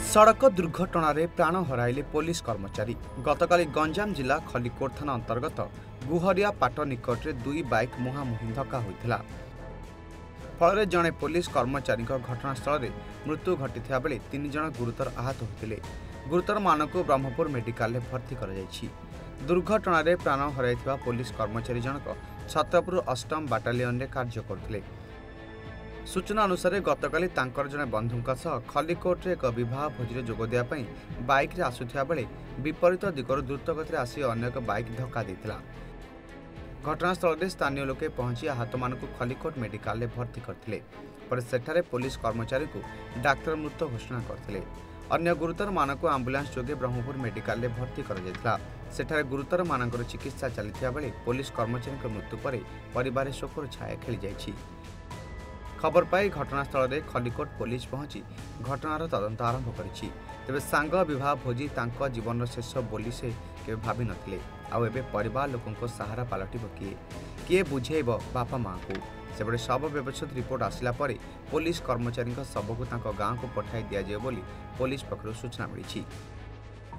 सड़क दुर्घटना प्राण हराइले पुलिस कर्मचारी। गतकाली गंजाम जिला खलिकोट थाना अंतर्गत गुहरिया पाट निकट में दुई बाइक मुहांमुही धक्का होता फल जड़े पुलिस कर्मचारी घटनास्थल में मृत्यु घटी बेले 3 जन गुरुतर आहत होते। गुरुतर मानक ब्रह्मपुर मेडिकल में भर्ती कर दुर्घटना प्राण हर पुलिस कर्मचारी जनक छतरपुर 8म बाटालियन में कार्य करते। सूचना अनुसार गतकाली तांकर जने बंधुंका सह खलिकोट्रे एक विवाह भोजी जोगदिया बाइक रे आसुथिया बेले विपरीत दिगरु द्रुत गति आसी अन्य एक बाइक धक्का देथिला। घटनास्थल में स्थानीय लोके पहुंची आहत मानक खलिकोट मेडिकल में भर्ती करथिले। पर सेठारे पुलिस कर्मचारी को डाक्टर मृत घोषणा करथिले। अन्य गुरुतर मानक आंबुलांस जोगे ब्रह्मपुर मेडिकल में भर्ती कर जायतिला। सेठारे गुरुतर मानकर चिकित्सा चलिथिया बेले पुलिस कर्मचारी मृत्यु पर परिवार शोकर छाया खेली जायछि। खबर पाई घटनास्थल में खलिकोट पुलिस पहुंची घटनार तदंत आरंभ करिछि। तेबे सांग विवाह भोजी तांको जीवन शेष बोली से केबे भाबी नथिले। आउ एबे परिवार लोकंको सहारा पालटिब किए बुझेइब बापा मां को। सेबडे शव व्यवस्थित रिपोर्ट आसिला परे पुलिस कर्मचारी शव को तांको गांव को पठाई दिया जाय बोली पुलिस पक्षरु सूचना मिलिछि।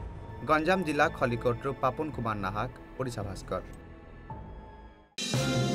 गंजाम जिला खलिकोट पापन कुमार नाहक, ओडिशा भास्कर।